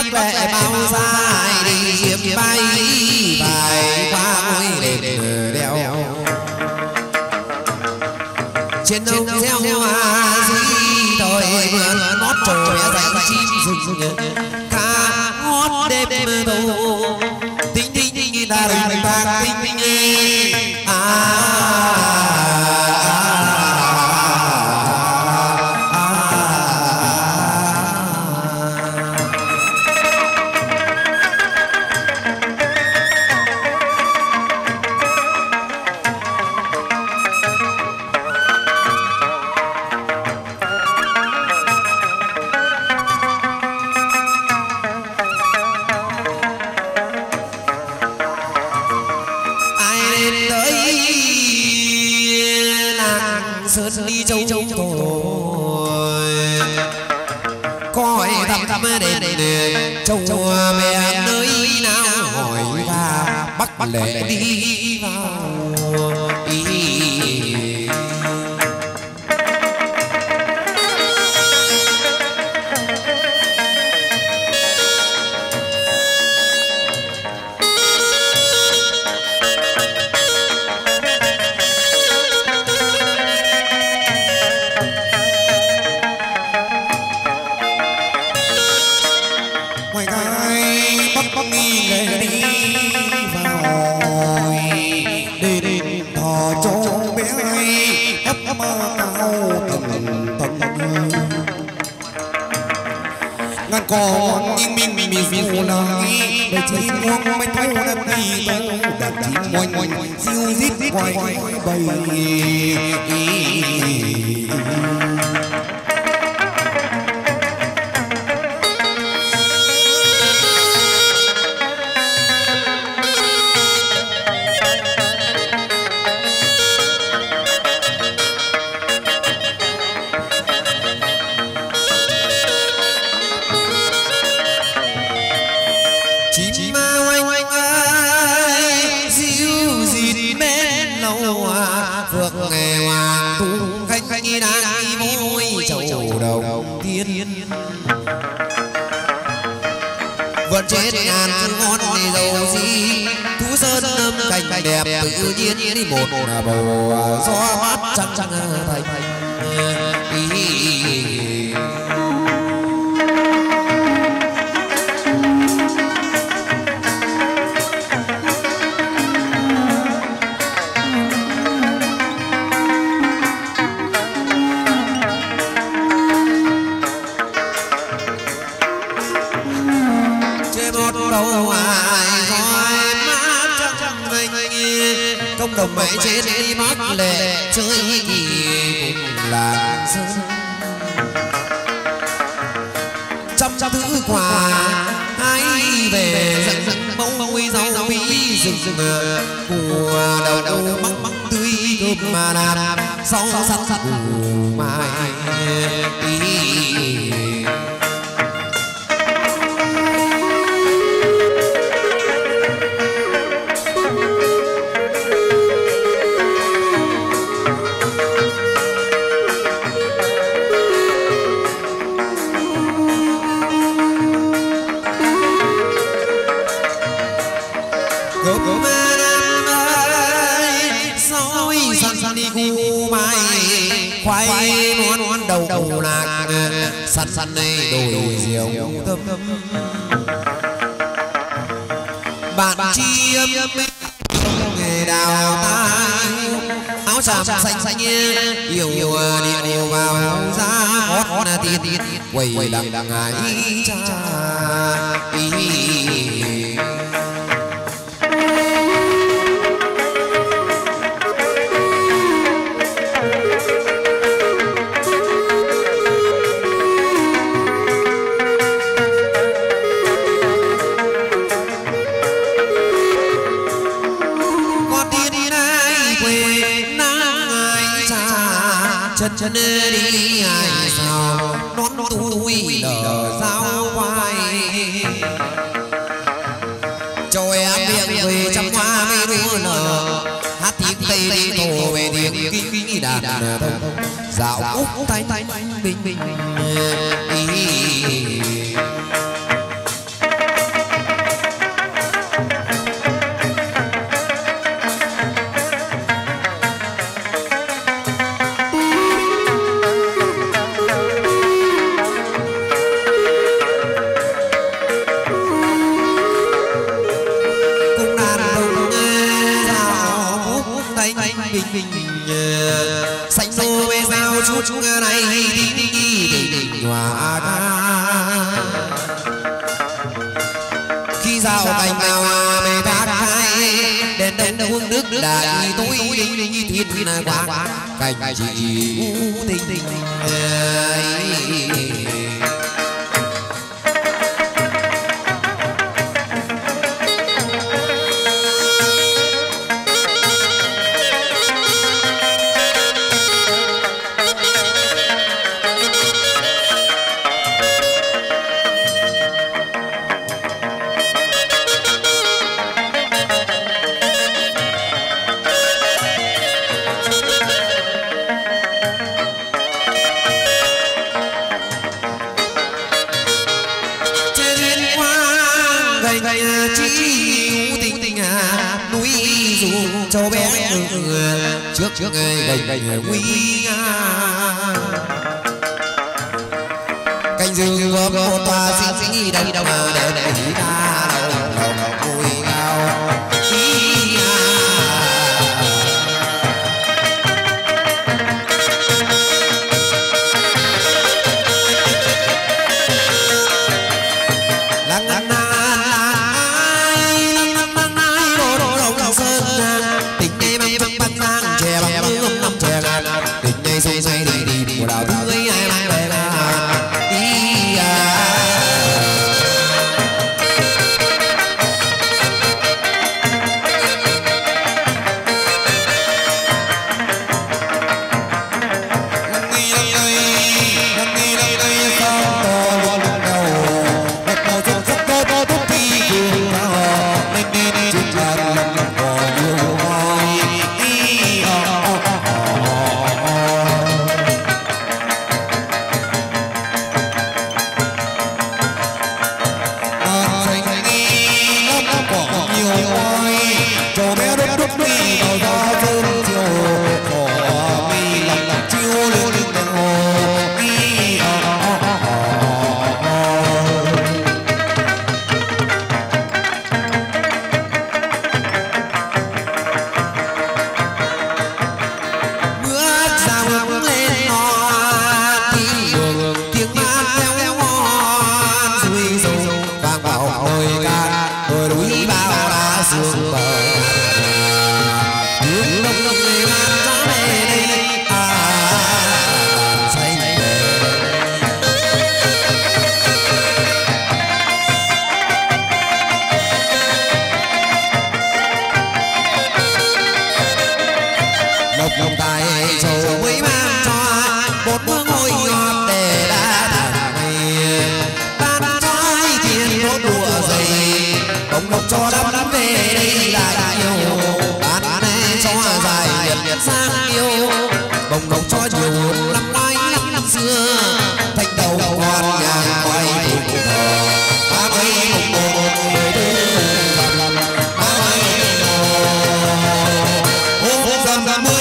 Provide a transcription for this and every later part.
bất lệ bao dài đi diệp bay vài qua ngôi đền đèo trên đông gieo hoa gì thời vườn nót trồi dành chim rừng ca hót đêm thâu tính tính ta đình ta tính đi châu châu thôi coi thăm đền châu mẹ nơi nào hỏi ta bắt lệ đi vào còn nhưng mình dù nói để chỉ muốn mấy thâu đã đi đâu đã chỉ moanh siêu giết quay bầy vượt chết ngàn ngon này giàu gì thú sơn âm cảnh đẹp tự nhiên đi một bầu gió mát trăng thành đồng mẹ trên đi mắt lệ chơi gì cũng là sơn trăm thứ quà hãy về dần mông rau bí rừng của đầu mắc tươi cơm mà làm sau sắt mai khoai món đầu lạc săn này đồi diều thơm bạn chi âm nghề đào ta áo tràm xanh yêu điều vào ra hót tiền quầy đằng ngài cha chân đi ai sao nón tôi đờ sao vai cho em miệng về trăm hoa mê đua nở hát tiếng tây đi thổ về tiếng kinh đàn dạo cúc tay bình xanh xô về sao chút này hòa khi giao cành nào về thác hai đèn đông uống nước đại tối thiết quá cành chỉ tình cho bé trước gành nguy cành rừng có một tòa xinh đây đâu mà để ý ta đầu mùi ngao say đi của đào tươi ai mang về đi cho đắm về đây lại nhiều bán cho dài nhiệt sang yêu bồng đồng cho nhiều năm nay năm xưa thành đầu con nhà quay cùng thờ ba mấy một người đưa ba mấy hôm dằm mươi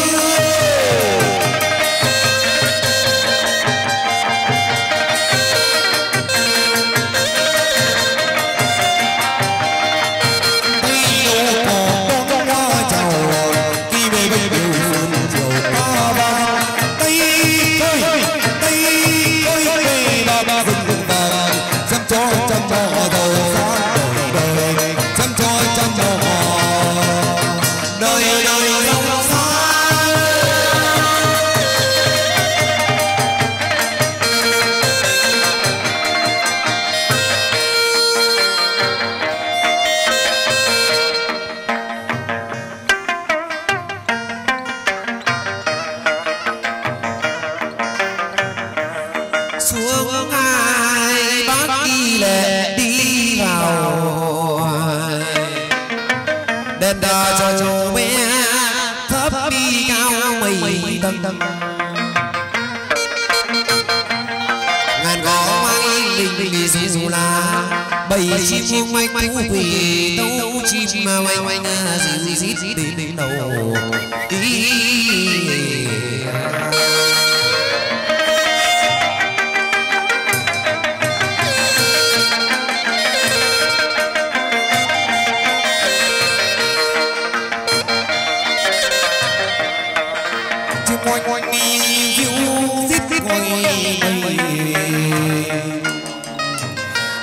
xuống ai bác đi lệ đi vào đền đờ cho bé thấp đi cao mây tầng ngàn gó mang đình đi dù là bầy chim oanh oanh quỳ tấu chim mà oanh oanh rít đến đầu đi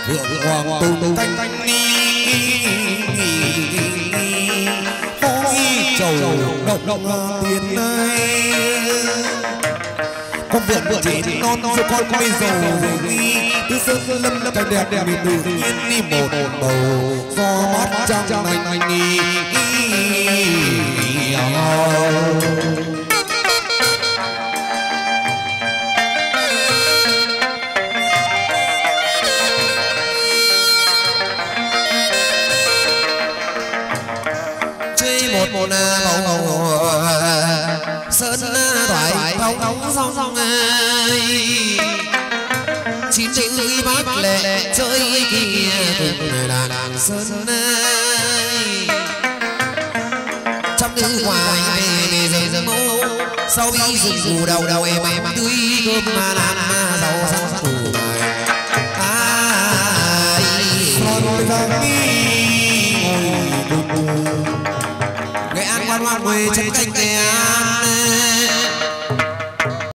Phượng Hoàng tung cánh trầu động tiền ơi con vượn chỉ non rồi con bây giờ cứ sơn lâm cái đẹp đẹp tự nhiên đi một màu gió mát trong anh đi chơi một bầu sơn thoại bóng song ai chín chữ bát lệ chơi kia cùng làng sơn ai trong nữ hoài về rừng mâu sau bi rừng rù đầu đầu em tươi cơm mà làm giàu sang tủ son vàng ngồi Nghệ An quan hoa quê chân canh Nghệ An